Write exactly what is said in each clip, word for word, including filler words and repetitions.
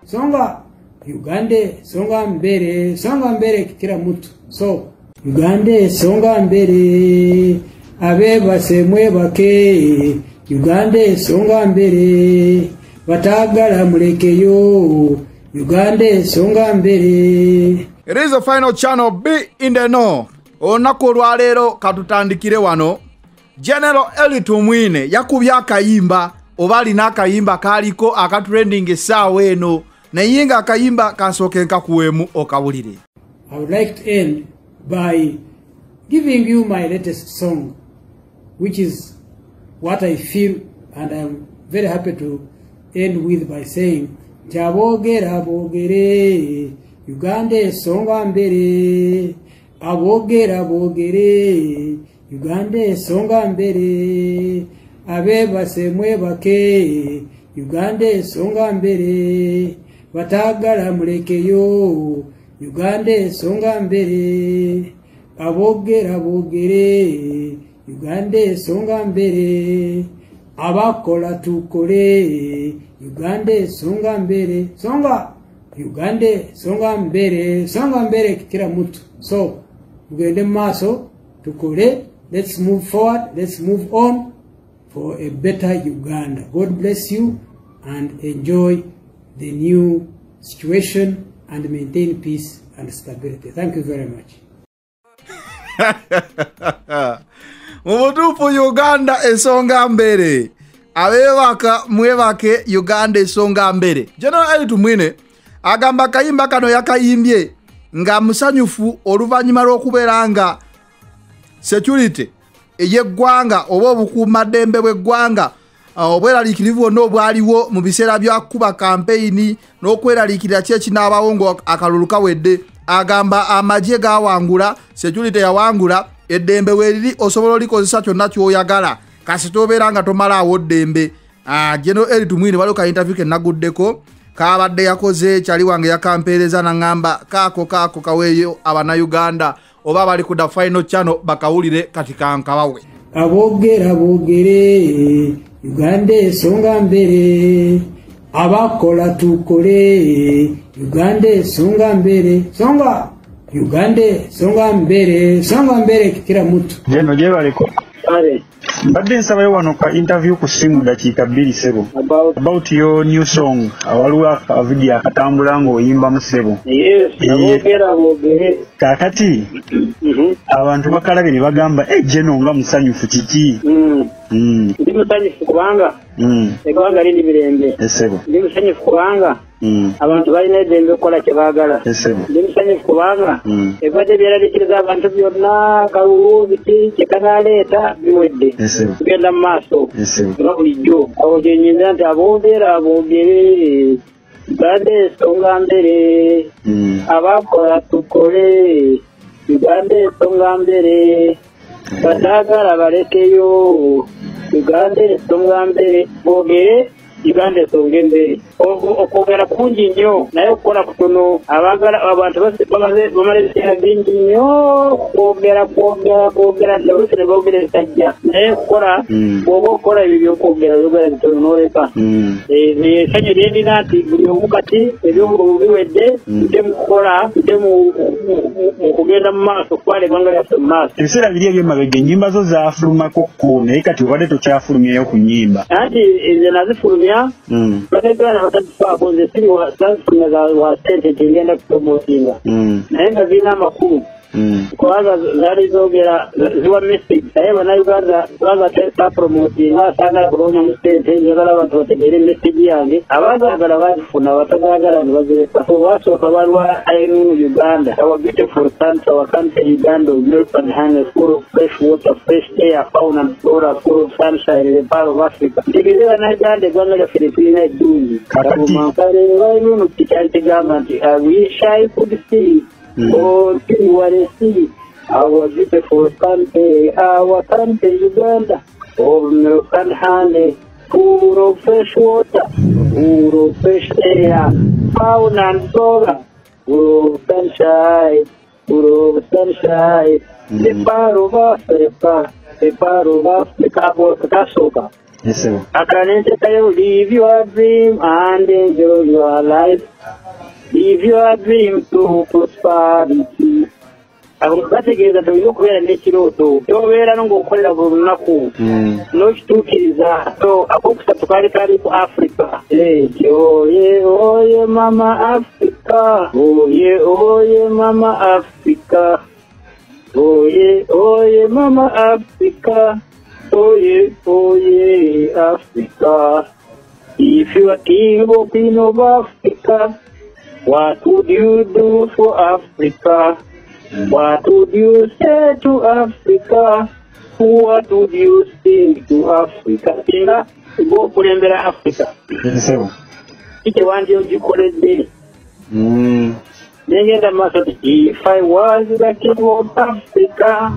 songa Uganda songa mbere songa mbere kila mtu. So Uganda songa mbere abeba semwe bake Uganda songa mbere batagala mulekeyo Uganda songa mbere. It is the final channel B in the know. Onako lwalero katutandikire wano. General Eli Tumwine yakubya akayimba obali n'akayimba kaliko akatrending essaawa eno naye nga akayimba kansoke nkakuwemu okawulire. I would like to end by giving you my latest song, which is what I feel, and I'm very happy to end with by saying Jabogera bogere Uganda songa mbere abogera bogere Uganda songa mbere abeba semwe bake Uganda songa mbere batagala mulekeyo Uganda songa mbere abogera bogere Uganda songa mbere abakola tukole Uganda songa mbere songa Uganda songa mbere songa mbere kila mtu. So mugende maso tukole, let's move forward, let's move on for a better Uganda. God bless you and enjoy the new situation and maintain peace and stability. Thank you very much. Umutufu Uganda esonga mbere abebaka mwebake Uganda esonga mbere. General Eli Tumwine agamba kayimba kano yakayimbye nga musanyufu oluvanyuma lw'okubeeranga security eyeggwanga oba obukuuma ddembe bw'eggwanga obweraliikirivu bwonna obwaliwo mu biseera bya kuba kampeyini n'okweraliikirira ki ekinaabawo ng'akalulu kawedde. Agamba amagye gawangula, security yawangula, eddembe weeriri osobola olikozesa kyonna ky'oyagala kasita obeera nga tomalaawo ddembe. General Eli Tumwine waliwo ka interview ke naguddeko kabadde yakoze kyali wange yakampeereza nangamba kaako kaako kaweeyo abana Uganda oba bali ku da final channel bakawulire kati kankawawe. Abogera bogere Uganda songa mbere abakola tukole Uganda songa mbere songa Uganda songa mbere songa mbere kila mtu. Jeno je baliko ale badde nsaba yo wano ka interview ku simu dakika bbiri sebo about, about your new song awaluwa a video akatambula ngo oyimba mu sebo. Yes abogera bogere kakati mhm abantu bakalabe ne bagamba eh Jeno nga musanyufu kiki. Mhm mhm ndi musanyufu kubanga mhm egwanga lindi birembe esebo ndi musanyufu kubanga mhm abantu balina eddembe okukola kye baagala. esebo ndi musanyufu kubanga mhm ebadde byeraliikiriza abantu byonna kalulu biki kye kanaleeta biwedde. esebo tugenda mu maaso esebo nga bulijjo awo kyenyinza nti aboogera aboogere Uganda esonga mbere abakola tukole Uganda esonga mbere batagala balekeyo Uganda esonga mbere boogere Uganda esonga mbere okwogera kungi nnyo naye okukola kutono abagala abantu bamala ebiseera bingi nnyo kwogera kwogera kwogera oluusi ne boogera ebisajja naye okukola bw'oba okukola ebyo byokwogera byogera bitono n'oleka. Essanyu lyendina nti buli omu kati ebyobululu biwedde tudde mu kukola tudde mu kugenda mu maaso okwala eggwanga lyaffe mu maaso. Ebiseera biri eby'emabega ennyimba zo zaafulumako kko naye kati obadde tokyafulumyayo ku nnyimba. Anti nze nazifulumya bategeera batatufaako nze siri wasafulumya za wa ssente kyengenda kupromotinga naye nga zirina amakulu kubanga zaali zoogera ziwa message naye bannayuganda kubanga tapromotinga asanga kuloonya mu ssente njagala abantu bategeere message yange abazaagala bazifuna batagaagala ne bazireka. So basooka balwa Irene Uganda, our beautiful sons, our country Uganda, milk and honey, full of fresh water, fresh air, fauna and flora, full of sunshine, the power of Africa. Ndikiziba n'Uganda eggwanga lyaffe likulina eddungi katumankale Irene kikyali kigamba nti I wish I could see oh see what I see our beautiful country, our country Uganda, of milk and honey, full of fresh water, full of fresh air, fauna and flora, full of sunshine, full of sunshine, the power of Africa, the power of Africa, kasooka Yes, sir. I can tell you, live your dream and enjoy your life. Live your dream to prosperity. Abo bategereza tubyo kubera n'ekiroto tobeera n'okukolera buli lunaku n'okitukiriza so ako kusatu kali kali ku Africa oye oye mama Africa oye oye mama Africa oye oye mama Africa oye oye Africa. If you are king or queen of Africa, what would you do for Africa? What would you say to Africa? What would you say to Africa? Kinga go kulembera Africa. Yes, Ike wandi ojikolede. Mm. Nengenda maso if I was the king of Africa,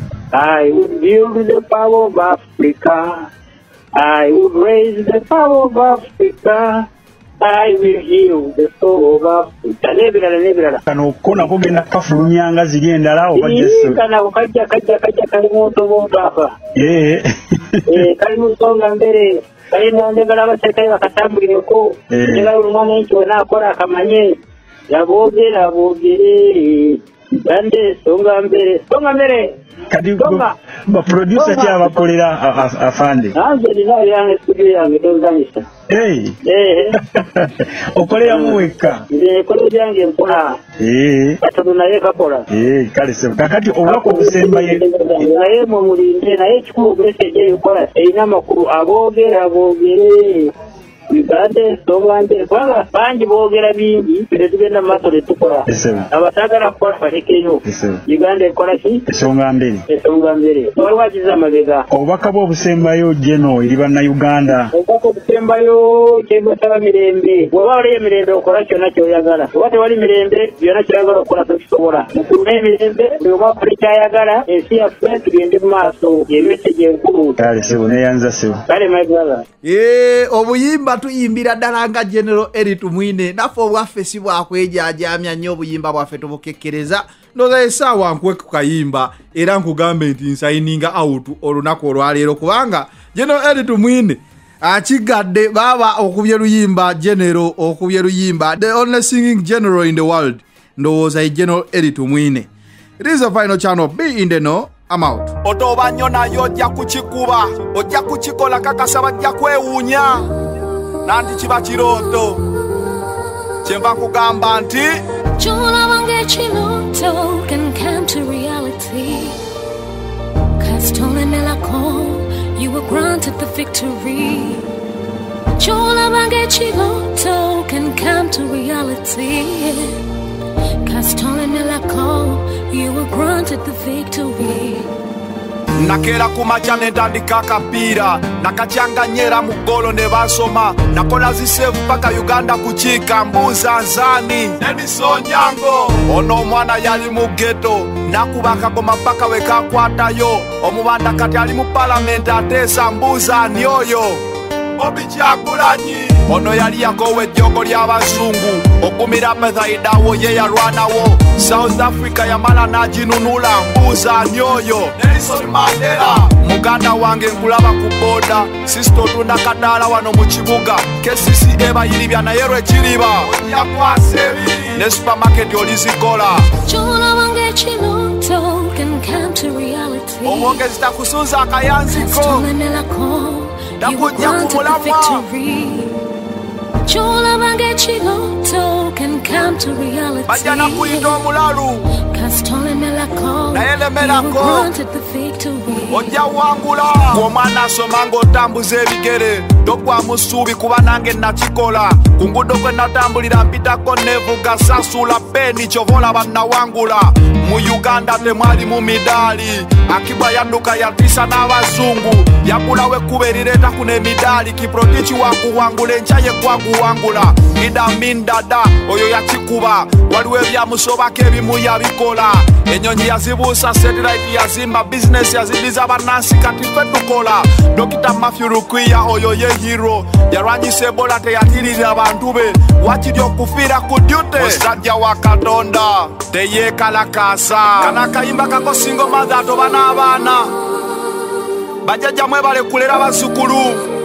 I would build the power of Africa. I would raise the power of Africa. I will heal the soul of Africa. Nebirala nebirala. Kano kona kugenda kafulunyanga zigenda lao bajesu. Kana ukajja kajja kajja kali moto moto hapa. Eh. Eh kali musonga mbere. Kali ndegala baseka bakatambulire ko. Ndegala umwana ncho na akora akamanye. Yabogera bogere. Bande songa mbere. Songa mbere. Kadi ba producer kya bakolera afande. Anje dina yange studio yange ndozanisa. Hey. Eh. Okolera muweka. Eh kolera yange mpola. Eh. Atuna yeka kola. Eh kale se kakati obako kusemba ye. Naye mu mulinde naye kikulu message yukola ina makuru abogera abogere. Bigade sobande kwanga banji bogera bingi tugenda maso letukola. Abasagara kwa farekeyo. Uganda kola ki? Songa mbere. Songa mbere. Wawajiza mabega. Obaka bwo busembayo jeno iri bana Uganda. Obako busembayo kebo taba mirembe. Wabale mirembe okola kyona kyoyagala. Wate wali mirembe byona kyagala okola tukisobola. Mukume mirembe byo bakoli kyayagala ensi ya fence tugende maso yemesege enkulu. Kale se uneyanza se. Kale my brother. Eh obuyimba tuyimbira ddala nga General Eric Tumwine nafo bwaffe si bwakwejajamya nnyo obuyimba bwaffe tubukekkereza ndoza esaawa nkwe ku kayimba era nkugambe nti nsayininga out olunaku olwaleero kubanga General Eric Tumwine akigadde baba okubye luyimba General okubye luyimba the only singing general in the world ndowooza General Eric Tumwine. It is the final channel. Be in the know. I'm out. Otoba nyona yojja kuchikuba ojja kuchikola kakasa bajja kwewunya nanti kiba kiroto kyemba kugamba nti Chola wange chiloto can come to reality. Castole melako, you were granted the victory. Chola wange chiloto can come to reality. Castole melako, you were granted the victory. Nakera kumacha netandika kapira nakachanganyera mugolo ne basoma nakola zisevu paka Uganda kuchika mbuza nzani Edison Nyango ono mwana yali mu ghetto nakubaka goma paka wekakwatayo omubanda kati ali mu parliament atesa mbuza nyoyo Obichakulanyi ono yali yakowe joko lya bazungu okumira pethaida wo ye yarwana wo South Africa yamala najinunula mbuza nyoyo Nelson Mandela muganda wange nkulaba ku boda sisto tunda kadala wano mu kibuga K C C eba yiribya na yerwe kiriba yakwasebi ne supermarket olizikola Chola wange chiloto can come to reality. Omwongezi takusunza akayanziko Nakujja kumulama Chola wange chiloto can come to reality. Bajana kuindo omulalu Castole melako, Naele melako. you granted the victory. Ojja wangula Omwana asomanga otambuza ebigere Dokwa musubi kuba nange nakikola Kungudo kwe natambulira mpitako nevuga sasula peni chovola bannawangula Mu Uganda temwali mu midali Akiba yanduka yatisa n'abazungu Yakulawe kuberireta kune midali Kiprotichi wakuwangula enchaye kwakuwangula Ida mindada oyo yakikuba Waliwe bya musobake ebimu yabikola Enyonyi yazibusa satellite yazimba business yazidiza banansi kati ffe tukola Dokita Matthew Rukwiya oyo ye hero Yarwanyisa Ebola teyatirira abantu be Wakiri okufira ku duty Musajja wa Katonda teyekalakasa Kana kayimba kako single mother toba n'abaana Bajjajja mwe balekulera bazukulu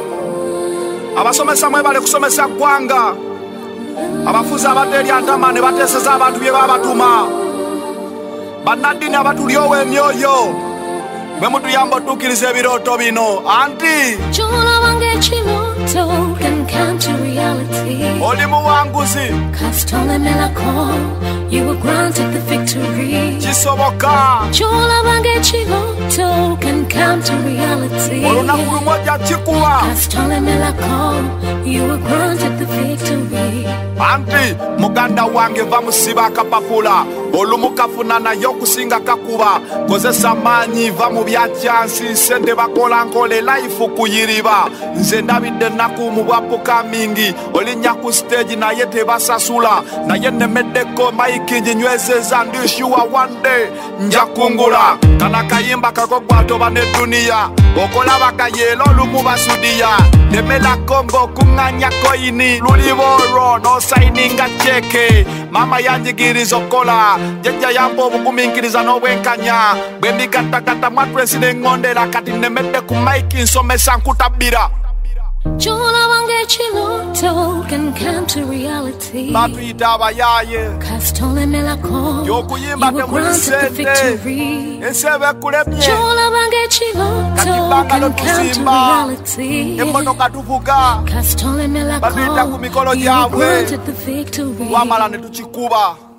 abasomesa mwe bale kusomesa gwanga abafuzi abateri antama ne bateseza abantu bye babatuma bannadini abatulyowa emyoyo mwe mutuyamba otuukiriza ebiroto bino anti Chola wange chiloto can come to reality. oli muwanguzi Cause Tola Melako, you were granted the victory. kisoboka Chola wange chiloto can come to reality. olunaku lumojja kikuwa Cause Tola Melako, you were granted the victory. anti muganda wange va musiba akapapula olumu kafuna naye okusinga kakuba kozesa maanyi va mu byakyansi sente bakola nkole life kuyiriba nze ndabidde ennaku mu bwapuka mingi olinnya ku stage naye tebasasula naye nnemeddeko mayiki nginywezeza ndishuwa one day nja kungula kana kayimba kako gwatoba ne duniya okolabaka yeelo olumu basudiya temela kongo kuŋŋanya koyini luliboro nosayininga cheke mama yanjigiriza okola jjajja yamba obugumiikiriza n'obwenkanya bwe mbigattagatta mwatwesi neŋŋondera kati nemedde ku maiki nsomesa nkutabira Chola wange chiloto can come to reality. batuyita abayaaye Cause Tola Melako, y'okuyimba you were temuli granted the sente victory. ensi eba ekulemye Chola wange chiloto Katibanga can come to tuzimba reality. emmotoka tuvuga Cause Tola batuyita ku Melako, mikolo you were gyabwe granted the victory. wamala ne tukikuba